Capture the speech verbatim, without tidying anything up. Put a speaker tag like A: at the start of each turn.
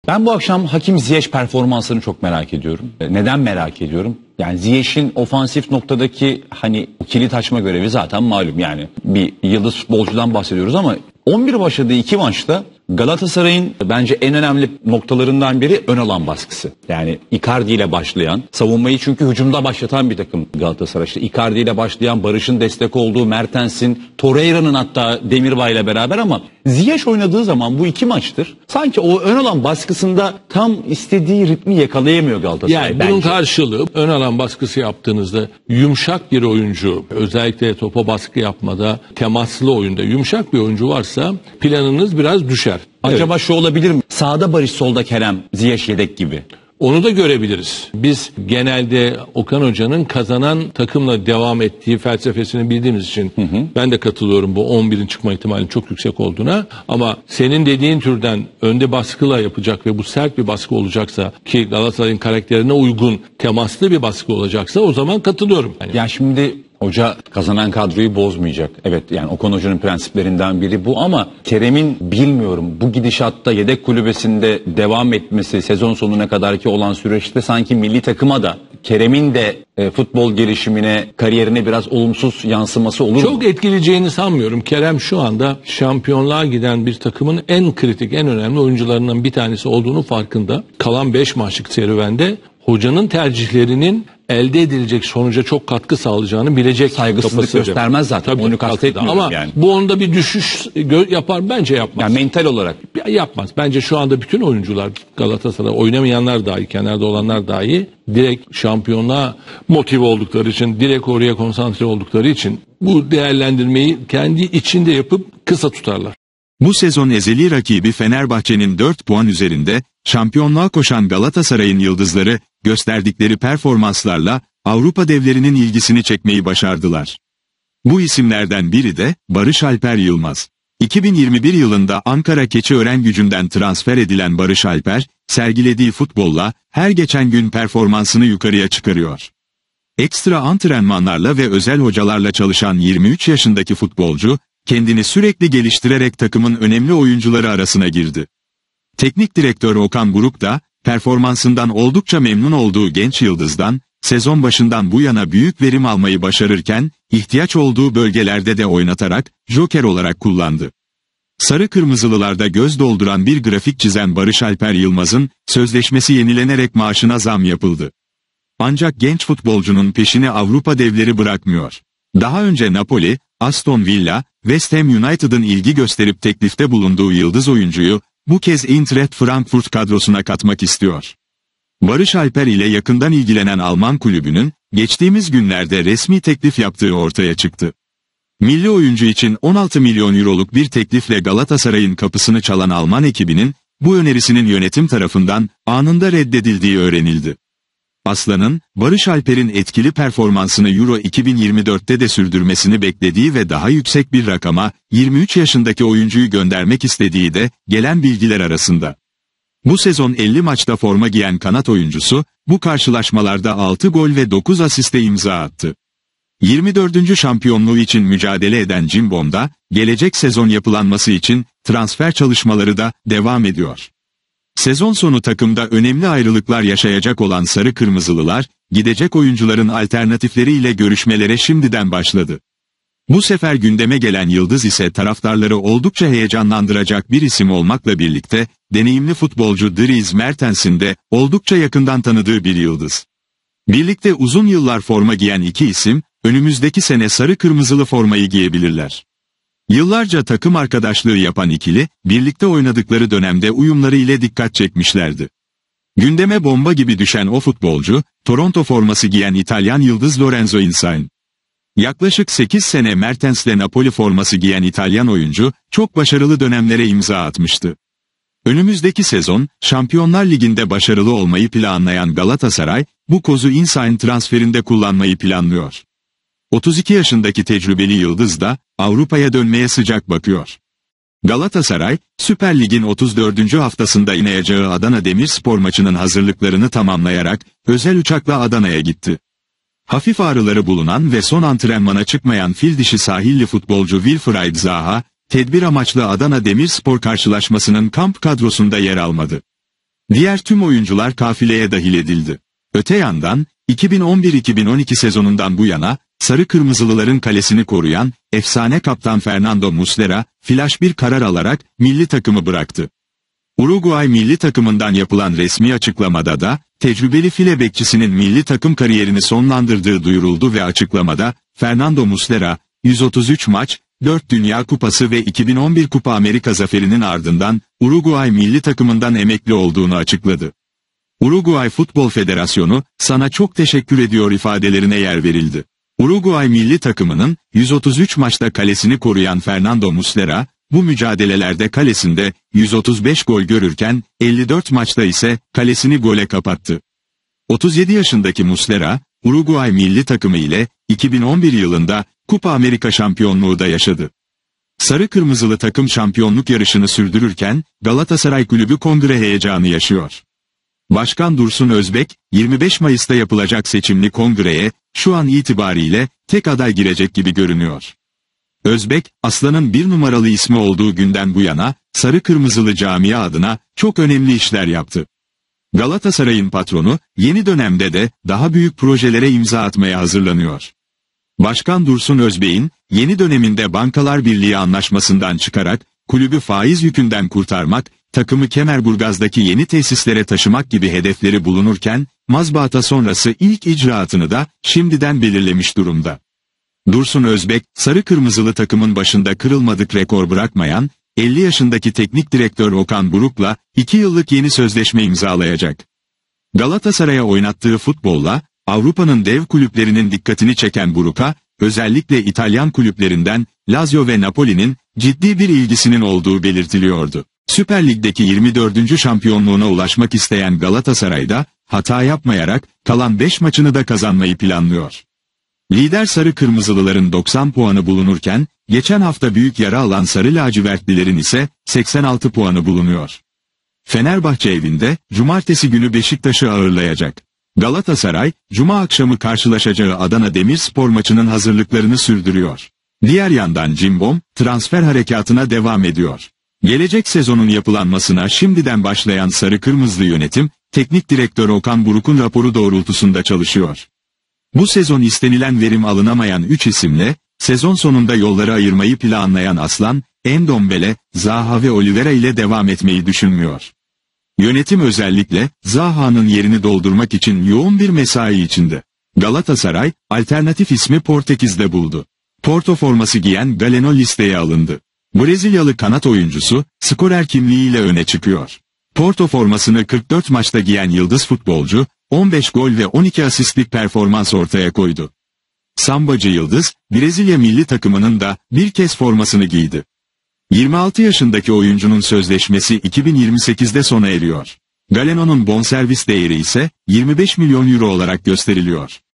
A: Ben bu akşam Hakim Ziyech performansını çok merak ediyorum. Neden merak ediyorum? Yani Ziyech'in ofansif noktadaki hani kilit açma görevi zaten malum, yani bir yıldız futbolcudan bahsediyoruz ama on bir başladığı iki maçta Galatasaray'ın bence en önemli noktalarından biri ön alan baskısı. Yani Icardi ile başlayan, savunmayı çünkü hücumda başlatan bir takım Galatasaray. İşte Icardi ile başlayan, Barış'ın destek olduğu, Mertens'in, Torreira'nın hatta Demirbay ile beraber, ama Ziyech oynadığı zaman bu iki maçtır sanki o ön alan baskısında tam istediği ritmi yakalayamıyor Galatasaray.
B: Yani
A: bence.
B: bunun karşılığı ön alan baskısı yaptığınızda yumuşak bir oyuncu, özellikle topa baskı yapmada, temaslı oyunda yumuşak bir oyuncu varsa planınız biraz düşer.
A: Acaba
B: Evet.
A: şu olabilir mi? Sağda Barış, solda Kerem, Ziyech yedek gibi.
B: Onu da görebiliriz. Biz genelde Okan Hoca'nın kazanan takımla devam ettiği felsefesini bildiğimiz için hı hı. ben de katılıyorum bu on birin çıkma ihtimalinin çok yüksek olduğuna. Ama senin dediğin türden önde baskıyla yapacak ve bu sert bir baskı olacaksa, ki Galatasaray'ın karakterine uygun temaslı bir baskı olacaksa, o zaman katılıyorum. Yani.
A: Ya şimdi hoca kazanan kadroyu bozmayacak. Evet, yani Okan Hoca'nın prensiplerinden biri bu, ama Kerem'in bilmiyorum bu gidişatta yedek kulübesinde devam etmesi, sezon sonuna kadarki olan süreçte sanki milli takıma da Kerem'in de e, futbol gelişimine, kariyerine biraz olumsuz yansıması olur
B: Çok
A: mu?
B: Çok etkileyeceğini sanmıyorum. Kerem şu anda şampiyonluğa giden bir takımın en kritik, en önemli oyuncularından bir tanesi olduğunu farkında. Kalan beş maçlık serüvende hocanın tercihlerinin elde edilecek sonuca çok katkı sağlayacağını bilecek.
A: Saygısızlık göstermez zaten.
B: Tabii,
A: onu kastetmiyorum
B: ama
A: yani.
B: bu onda bir düşüş yapar, bence yapmaz.
A: Yani mental olarak.
B: Yapmaz. Bence şu anda bütün oyuncular, Galatasaray oynamayanlar dahi, kenarda olanlar dahi direkt şampiyonluğa motive oldukları için, direkt oraya konsantre oldukları için bu değerlendirmeyi kendi içinde yapıp kısa tutarlar.
C: Bu sezon ezeli rakibi Fenerbahçe'nin dört puan üzerinde, şampiyonluğa koşan Galatasaray'ın yıldızları gösterdikleri performanslarla Avrupa devlerinin ilgisini çekmeyi başardılar. Bu isimlerden biri de Barış Alper Yılmaz. iki bin yirmi bir yılında Ankara Keçiörengücü'nden transfer edilen Barış Alper, sergilediği futbolla her geçen gün performansını yukarıya çıkarıyor. Ekstra antrenmanlarla ve özel hocalarla çalışan yirmi üç yaşındaki futbolcu, kendini sürekli geliştirerek takımın önemli oyuncuları arasına girdi. Teknik direktör Okan Buruk da, performansından oldukça memnun olduğu genç yıldızdan, sezon başından bu yana büyük verim almayı başarırken, ihtiyaç olduğu bölgelerde de oynatarak, joker olarak kullandı. Sarı Kırmızılılarda göz dolduran bir grafik çizen Barış Alper Yılmaz'ın, sözleşmesi yenilenerek maaşına zam yapıldı. Ancak genç futbolcunun peşini Avrupa devleri bırakmıyor. Daha önce Napoli, Aston Villa, West Ham United'ın ilgi gösterip teklifte bulunduğu yıldız oyuncuyu, bu kez Eintracht Frankfurt kadrosuna katmak istiyor. Barış Alper ile yakından ilgilenen Alman kulübünün, geçtiğimiz günlerde resmi teklif yaptığı ortaya çıktı. Milli oyuncu için on altı milyon euroluk bir teklifle Galatasaray'ın kapısını çalan Alman ekibinin, bu önerisinin yönetim tarafından anında reddedildiği öğrenildi. Aslan'ın, Barış Alper'in etkili performansını Euro iki bin yirmi dörtte de sürdürmesini beklediği ve daha yüksek bir rakama, yirmi üç yaşındaki oyuncuyu göndermek istediği de, gelen bilgiler arasında. Bu sezon elli maçta forma giyen kanat oyuncusu, bu karşılaşmalarda altı gol ve dokuz asiste imza attı. yirmi dördüncü şampiyonluğu için mücadele eden Cimbom'da, gelecek sezon yapılanması için, transfer çalışmaları da, devam ediyor. Sezon sonu takımda önemli ayrılıklar yaşayacak olan Sarı Kırmızılılar, gidecek oyuncuların alternatifleriyle görüşmelere şimdiden başladı. Bu sefer gündeme gelen yıldız ise taraftarları oldukça heyecanlandıracak bir isim olmakla birlikte, deneyimli futbolcu Dries Mertens'in de oldukça yakından tanıdığı bir yıldız. Birlikte uzun yıllar forma giyen iki isim, önümüzdeki sene sarı kırmızılı formayı giyebilirler. Yıllarca takım arkadaşlığı yapan ikili, birlikte oynadıkları dönemde uyumları ile dikkat çekmişlerdi. Gündeme bomba gibi düşen o futbolcu, Toronto forması giyen İtalyan yıldız Lorenzo Insigne. Yaklaşık sekiz sene Mertens'le Napoli forması giyen İtalyan oyuncu, çok başarılı dönemlere imza atmıştı. Önümüzdeki sezon, Şampiyonlar Ligi'nde başarılı olmayı planlayan Galatasaray, bu kozu Insigne transferinde kullanmayı planlıyor. otuz iki yaşındaki tecrübeli yıldız da, Avrupa'ya dönmeye sıcak bakıyor. Galatasaray, Süper Lig'in otuz dördüncü haftasında inayacağı Adana Demirspor maçının hazırlıklarını tamamlayarak, özel uçakla Adana'ya gitti. Hafif ağrıları bulunan ve son antrenmana çıkmayan fil dişi sahilli futbolcu Wilfried Zaha, tedbir amaçlı Adana Demirspor karşılaşmasının kamp kadrosunda yer almadı. Diğer tüm oyuncular kafileye dahil edildi. Öte yandan, iki bin on bir iki bin on iki sezonundan bu yana, Sarı Kırmızılıların kalesini koruyan, efsane kaptan Fernando Muslera, flash bir karar alarak, milli takımı bıraktı. Uruguay milli takımından yapılan resmi açıklamada da, tecrübeli file bekçisinin milli takım kariyerini sonlandırdığı duyuruldu ve açıklamada, Fernando Muslera, yüz otuz üç maç, dört Dünya Kupası ve iki bin on bir Kupa Amerika zaferinin ardından, Uruguay milli takımından emekli olduğunu açıkladı. Uruguay Futbol Federasyonu, sana çok teşekkür ediyor ifadelerine yer verildi. Uruguay milli takımının, yüz otuz üç maçta kalesini koruyan Fernando Muslera, bu mücadelelerde kalesinde, yüz otuz beş gol görürken, elli dört maçta ise, kalesini gole kapattı. otuz yedi yaşındaki Muslera, Uruguay milli takımı ile, iki bin on bir yılında, Kupa Amerika şampiyonluğu da yaşadı. Sarı Kırmızılı takım şampiyonluk yarışını sürdürürken, Galatasaray Kulübü kongre heyecanı yaşıyor. Başkan Dursun Özbek, yirmi beş Mayıs'ta yapılacak seçimli kongreye, şu an itibariyle, tek aday girecek gibi görünüyor. Özbek, Aslan'ın bir numaralı ismi olduğu günden bu yana, Sarı Kırmızılı camia adına, çok önemli işler yaptı. Galatasaray'ın patronu, yeni dönemde de, daha büyük projelere imza atmaya hazırlanıyor. Başkan Dursun Özbek'in, yeni döneminde Bankalar Birliği anlaşmasından çıkarak, kulübü faiz yükünden kurtarmak, takımı Kemerburgaz'daki yeni tesislere taşımak gibi hedefleri bulunurken, mazbaata sonrası ilk icraatını da, şimdiden belirlemiş durumda. Dursun Özbek, Sarı Kırmızılı takımın başında kırılmadık rekor bırakmayan, elli yaşındaki teknik direktör Okan Buruk'la, iki yıllık yeni sözleşme imzalayacak. Galatasaray'a oynattığı futbolla, Avrupa'nın dev kulüplerinin dikkatini çeken Buruk'a, özellikle İtalyan kulüplerinden, Lazio ve Napoli'nin, ciddi bir ilgisinin olduğu belirtiliyordu. Süper Lig'deki yirmi dördüncü şampiyonluğuna ulaşmak isteyen Galatasaray'da, hata yapmayarak, kalan beş maçını da kazanmayı planlıyor. Lider Sarı Kırmızılıların doksan puanı bulunurken, geçen hafta büyük yara alan Sarı Lacivertlilerin ise, seksen altı puanı bulunuyor. Fenerbahçe evinde, cumartesi günü Beşiktaş'ı ağırlayacak. Galatasaray, cuma akşamı karşılaşacağı Adana Demirspor maçının hazırlıklarını sürdürüyor. Diğer yandan Cimbom, transfer harekatına devam ediyor. Gelecek sezonun yapılanmasına şimdiden başlayan Sarı Kırmızılı yönetim, teknik direktör Okan Buruk'un raporu doğrultusunda çalışıyor. Bu sezon istenilen verim alınamayan üç isimle, sezon sonunda yolları ayırmayı planlayan Aslan, Endombele, Zaha ve Oliveira ile devam etmeyi düşünmüyor. Yönetim özellikle, Zaha'nın yerini doldurmak için yoğun bir mesai içinde. Galatasaray, alternatif ismi Portekiz'de buldu. Porto forması giyen Galeno listeye alındı. Brezilyalı kanat oyuncusu, skorer kimliğiyle öne çıkıyor. Porto formasını kırk dört maçta giyen yıldız futbolcu, on beş gol ve on iki asistlik performans ortaya koydu. Sambacı Yıldız, Brezilya milli takımının da bir kez formasını giydi. yirmi altı yaşındaki oyuncunun sözleşmesi iki bin yirmi sekizde sona eriyor. Galeno'nun bonservis değeri ise yirmi beş milyon euro olarak gösteriliyor.